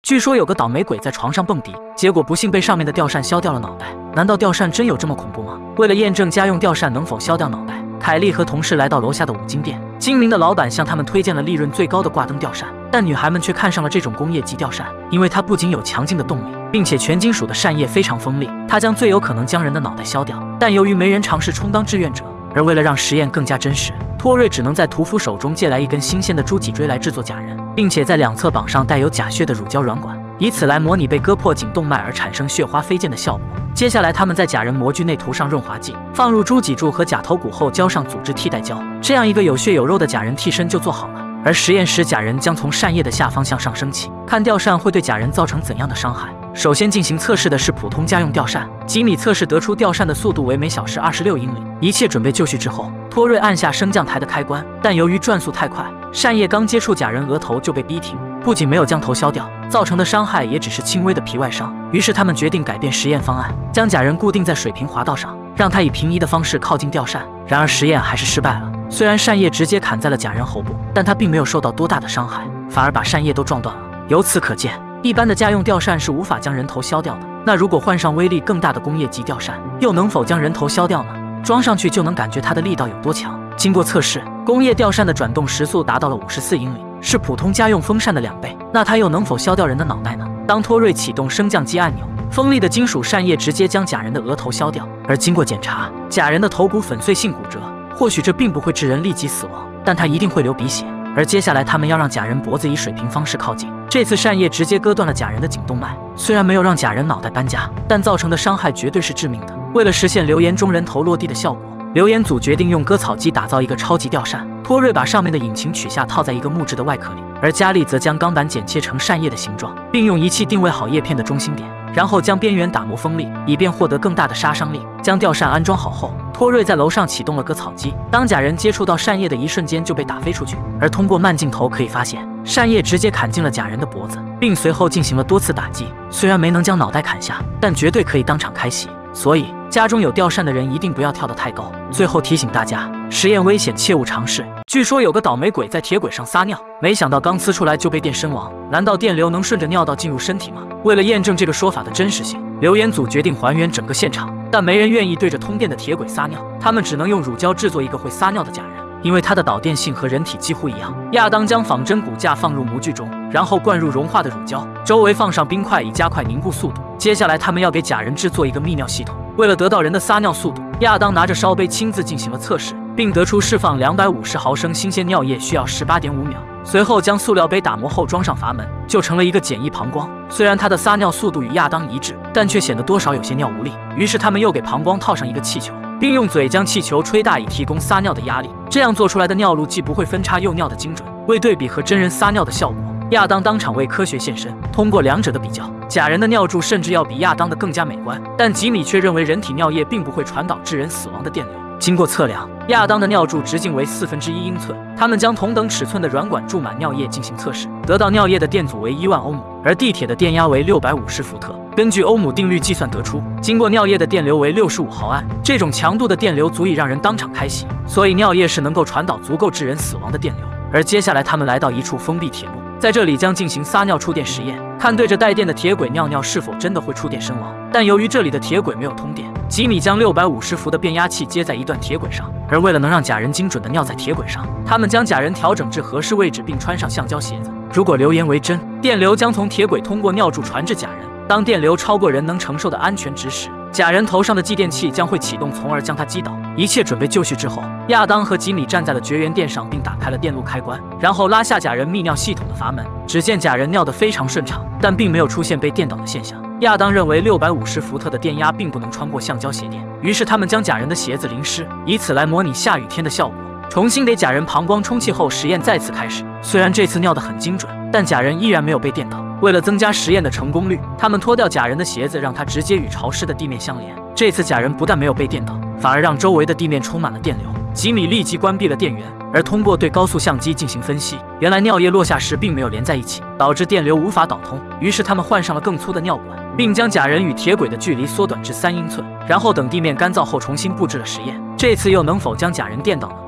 据说有个倒霉鬼在床上蹦迪，结果不幸被上面的吊扇削掉了脑袋。难道吊扇真有这么恐怖吗？为了验证家用吊扇能否削掉脑袋，凯莉和同事来到楼下的五金店，精明的老板向他们推荐了利润最高的挂灯吊扇，但女孩们却看上了这种工业级吊扇，因为它不仅有强劲的动力，并且全金属的扇叶非常锋利，它将最有可能将人的脑袋削掉。但由于没人尝试充当志愿者，而为了让实验更加真实，托瑞只能在屠夫手中借来一根新鲜的猪脊椎来制作假人，并且在两侧绑上带有假血的乳胶软管，以此来模拟被割破颈动脉而产生血花飞溅的效果。接下来，他们在假人模具内涂上润滑剂，放入猪脊柱和假头骨后浇上组织替代胶，这样一个有血有肉的假人替身就做好了。而实验时，假人将从扇叶的下方向上升起，看吊扇会对假人造成怎样的伤害。首先进行测试的是普通家用吊扇，吉米测试得出吊扇的速度为每小时26英里。一切准备就绪之后，托瑞按下升降台的开关，但由于转速太快，扇叶刚接触假人额头就被逼停，不仅没有将头削掉，造成的伤害也只是轻微的皮外伤。于是他们决定改变实验方案，将假人固定在水平滑道上，让他以平移的方式靠近吊扇。然而实验还是失败了，虽然扇叶直接砍在了假人喉部，但他并没有受到多大的伤害，反而把扇叶都撞断了。由此可见，一般的家用吊扇是无法将人头削掉的。那如果换上威力更大的工业级吊扇，又能否将人头削掉呢？装上去就能感觉它的力道有多强。经过测试，工业吊扇的转动时速达到了54英里，是普通家用风扇的2倍。那它又能否削掉人的脑袋呢？当托瑞启动升降机按钮，锋利的金属扇叶直接将假人的额头削掉。而经过检查，假人的头骨粉碎性骨折，或许这并不会致人立即死亡，但他一定会流鼻血。而接下来他们要让假人脖子以水平方式靠近，这次扇叶直接割断了假人的颈动脉，虽然没有让假人脑袋搬家，但造成的伤害绝对是致命的。为了实现留言中人头落地的效果，留言组决定用割草机打造一个超级吊扇。托瑞把上面的引擎取下，套在一个木质的外壳里，而佳丽则将钢板剪切成扇叶的形状，并用仪器定位好叶片的中心点，然后将边缘打磨锋利，以便获得更大的杀伤力。将吊扇安装好后，托瑞在楼上启动了割草机，当假人接触到扇叶的一瞬间就被打飞出去，而通过慢镜头可以发现，扇叶直接砍进了假人的脖子，并随后进行了多次打击。虽然没能将脑袋砍下，但绝对可以当场开洗。所以家中有吊扇的人一定不要跳得太高。最后提醒大家，实验危险，切勿尝试。据说有个倒霉鬼在铁轨上撒尿，没想到刚呲出来就被电身亡。难道电流能顺着尿道进入身体吗？为了验证这个说法的真实性，留言组决定还原整个现场，但没人愿意对着通电的铁轨撒尿，他们只能用乳胶制作一个会撒尿的假人，因为它的导电性和人体几乎一样。亚当将仿真骨架放入模具中，然后灌入融化的乳胶，周围放上冰块以加快凝固速度。接下来他们要给假人制作一个泌尿系统，为了得到人的撒尿速度，亚当拿着烧杯亲自进行了测试，并得出释放250毫升新鲜尿液需要18.5秒。随后将塑料杯打磨后装上阀门，就成了一个简易膀胱。虽然它的撒尿速度与亚当一致，但却显得多少有些尿无力。于是他们又给膀胱套上一个气球，并用嘴将气球吹大以提供撒尿的压力。这样做出来的尿路既不会分叉又尿得精准。为对比和真人撒尿的效果，亚当当场为科学献身。通过两者的比较，假人的尿柱甚至要比亚当的更加美观。但吉米却认为人体尿液并不会传导致人死亡的电流。经过测量，亚当的尿柱直径为1/4英寸。他们将同等尺寸的软管注满尿液进行测试，得到尿液的电阻为1万欧姆，而地铁的电压为650伏特。根据欧姆定律计算得出，经过尿液的电流为65毫安，这种强度的电流足以让人当场开洗，所以尿液是能够传导足够致人死亡的电流。而接下来他们来到一处封闭铁路，在这里将进行撒尿触电实验，看对着带电的铁轨尿尿是否真的会触电身亡。但由于这里的铁轨没有通电，吉米将650伏的变压器接在一段铁轨上，而为了能让假人精准的尿在铁轨上，他们将假人调整至合适位置并穿上橡胶鞋子。如果流言为真，电流将从铁轨通过尿柱传至假人，当电流超过人能承受的安全值时，假人头上的继电器将会启动，从而将它击倒。一切准备就绪之后，亚当和吉米站在了绝缘垫上，并打开了电路开关，然后拉下假人泌尿系统的阀门。只见假人尿得非常顺畅，但并没有出现被电倒的现象。亚当认为650伏特的电压并不能穿过橡胶鞋垫，于是他们将假人的鞋子淋湿，以此来模拟下雨天的效果。重新给假人膀胱充气后，实验再次开始。虽然这次尿得很精准，但假人依然没有被电倒。为了增加实验的成功率，他们脱掉假人的鞋子，让它直接与潮湿的地面相连。这次假人不但没有被电倒，反而让周围的地面充满了电流。吉米立即关闭了电源，而通过对高速相机进行分析，原来尿液落下时并没有连在一起，导致电流无法导通。于是他们换上了更粗的尿管，并将假人与铁轨的距离缩短至3英寸，然后等地面干燥后重新布置了实验。这次又能否将假人电倒呢？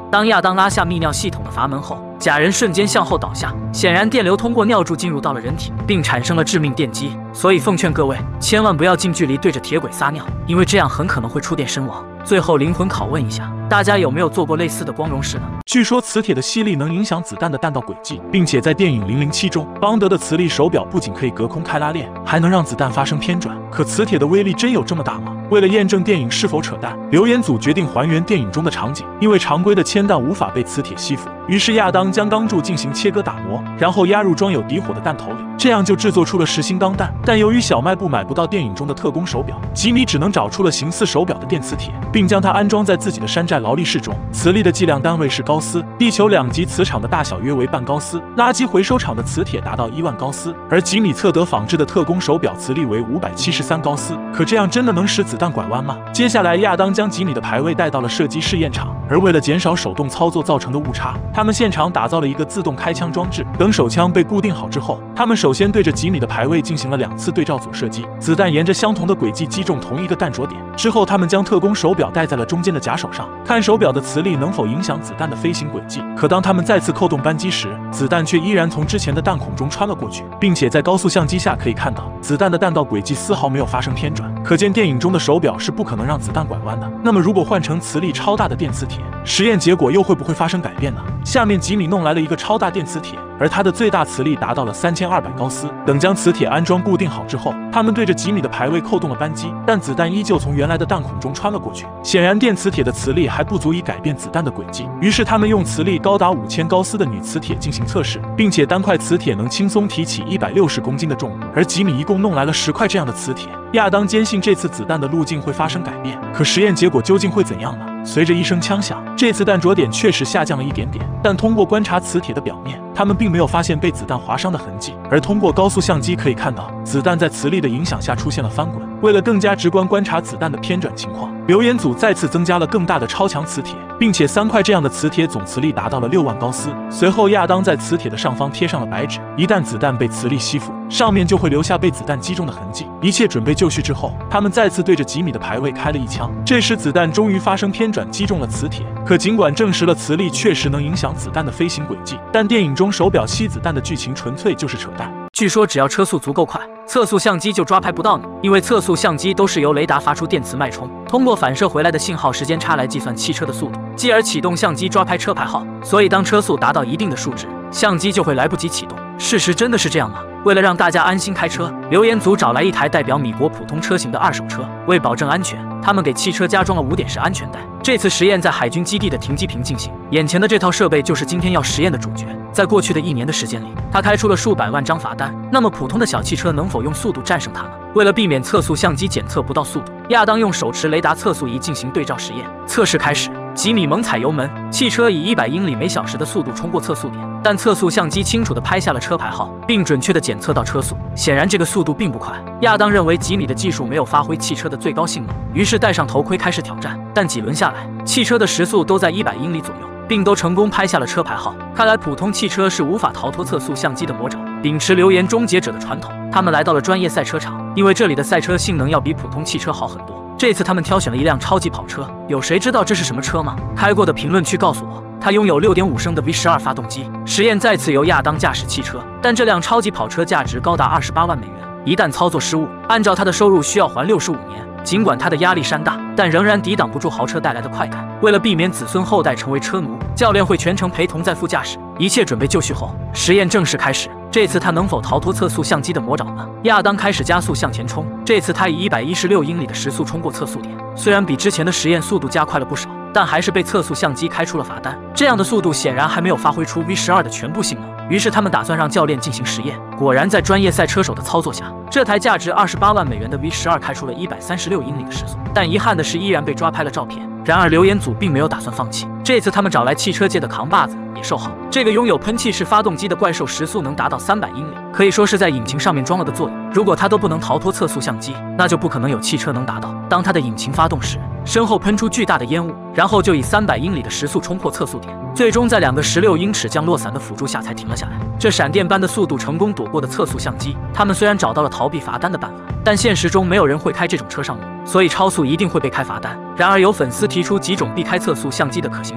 当亚当拉下泌尿系统的阀门后，假人瞬间向后倒下，显然电流通过尿柱进入到了人体，并产生了致命电击。所以奉劝各位，千万不要近距离对着铁轨撒尿，因为这样很可能会触电身亡。最后灵魂拷问一下，大家有没有做过类似的光荣事呢？ 据说磁铁的吸力能影响子弹的弹道轨迹，并且在电影《007》中，邦德的磁力手表不仅可以隔空开拉链，还能让子弹发生偏转。可磁铁的威力真有这么大吗？为了验证电影是否扯淡，留言组决定还原电影中的场景。因为常规的铅弹无法被磁铁吸附，于是亚当将钢柱进行切割打磨，然后压入装有底火的弹头里，这样就制作出了实心钢弹。但由于小卖部买不到电影中的特工手表，吉米只能找出了形似手表的电磁铁，并将它安装在自己的山寨劳力士中。磁力的计量单位是高斯，地球2级磁场的大小约为半高斯，垃圾回收厂的磁铁达到1万高斯，而吉米测得仿制的特工手表磁力为573高斯。可这样真的能使子弹拐弯吗？接下来亚当将吉米的排位带到了射击试验场，而为了减少手动操作造成的误差，他们现场打造了一个自动开枪装置。等手枪被固定好之后，他们首先对着吉米的排位进行了2次对照组射击，子弹沿着相同的轨迹击中同一个弹着点。之后他们将特工手表戴在了中间的假手上，看手表的磁力能否影响子弹的飞行轨迹。可当他们再次扣动扳机时，子弹却依然从之前的弹孔中穿了过去，并且在高速相机下可以看到，子弹的弹道轨迹丝毫没有发生偏转。可见电影中的手表是不可能让子弹拐弯的。那么如果换成磁力超大的电磁铁，实验结果又会不会发生改变呢？下面吉米弄来了一个超大电磁铁，而它的最大磁力达到了3200高斯。等将磁铁安装固定好之后，他们对着吉米的排位扣动了扳机，但子弹依旧从原来的弹孔中穿了过去。显然电磁铁的磁力还不足以改变子弹的轨迹，于是他们用磁力高达5000高斯的铝磁铁进行测试，并且单块磁铁能轻松提起160公斤的重物，而吉米一共弄来了10块这样的磁铁。亚当坚信这次子弹的路径会发生改变，可实验结果究竟会怎样呢？随着一声枪响，这次弹着点确实下降了一点点，但通过观察磁铁的表面，他们并没有发现被子弹划伤的痕迹。而通过高速相机可以看到，子弹在磁力的影响下出现了翻滚。为了更加直观观察子弹的偏转情况，留言组再次增加了更大的超强磁铁，并且3块这样的磁铁总磁力达到了6万高斯。随后亚当在磁铁的上方贴上了白纸，一旦子弹被磁力吸附，上面就会留下被子弹击中的痕迹。一切准备就绪之后，他们再次对着吉米的排位开了一枪，这时子弹终于发生偏转击中了磁铁。可尽管证实了磁力确实能影响子弹的飞行轨迹，但电影中手表吸子弹的剧情纯粹就是扯淡。 据说只要车速足够快，测速相机就抓拍不到你，因为测速相机都是由雷达发出电磁脉冲，通过反射回来的信号时间差来计算汽车的速度，继而启动相机抓拍车牌号。所以当车速达到一定的数值，相机就会来不及启动。事实真的是这样吗？为了让大家安心开车，留言组找来一台代表米国普通车型的2手车，为保证安全，他们给汽车加装了5点式安全带。这次实验在海军基地的停机坪进行，眼前的这套设备就是今天要实验的主角。在过去的1年的时间里，他开出了数百万张罚单。那么普通的小汽车能否用速度战胜它呢？为了避免测速相机检测不到速度，亚当用手持雷达测速仪进行对照实验。测试开始，吉米猛踩油门，汽车以100英里每小时的速度冲过测速点，但测速相机清楚地拍下了车牌号，并准确地检测到车速。显然这个速度并不快。亚当认为吉米的技术没有发挥汽车的最高性能，于是戴上头盔开始挑战。但几轮下来，汽车的时速都在100英里左右，并都成功拍下了车牌号。看来普通汽车是无法逃脱测速相机的魔爪。秉持流言终结者的传统，他们来到了专业赛车场，因为这里的赛车性能要比普通汽车好很多。这次他们挑选了一辆超级跑车，有谁知道这是什么车吗？开过的评论区告诉我，它拥有6.5升的 V12 发动机。实验再次由亚当驾驶汽车，但这辆超级跑车价值高达28万美元，一旦操作失误，按照他的收入需要还65年。尽管他的压力山大，但仍然抵挡不住豪车带来的快感。为了避免子孙后代成为车奴，教练会全程陪同在副驾驶。一切准备就绪后，实验正式开始。这次他能否逃脱测速相机的魔爪呢？亚当开始加速向前冲，这次他以116英里的时速冲过测速点。虽然比之前的实验速度加快了不少，但还是被测速相机开出了罚单。这样的速度显然还没有发挥出 V12 的全部性能。于是他们打算让教练进行实验。果然，在专业赛车手的操作下，这台价值28万美元的 V12 开出了136英里的时速。但遗憾的是，依然被抓拍了照片。然而，留言组并没有打算放弃。这次他们找来汽车界的扛把子野兽号，这个拥有喷气式发动机的怪兽时速能达到300英里，可以说是在引擎上面装了个座椅。如果它都不能逃脱测速相机，那就不可能有汽车能达到。当它的引擎发动时，身后喷出巨大的烟雾，然后就以300英里的时速冲破测速点，最终在2个16英尺降落伞的辅助下才停了下来。这闪电般的速度成功躲过的测速相机。他们虽然找到了逃避罚单的办法，但现实中没有人会开这种车上路，所以超速一定会被开罚单。然而有粉丝提出几种避开测速相机的可行方法，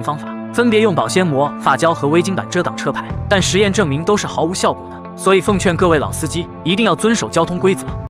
分别用保鲜膜、发胶和微晶板遮挡车牌，但实验证明都是毫无效果的。所以奉劝各位老司机一定要遵守交通规则。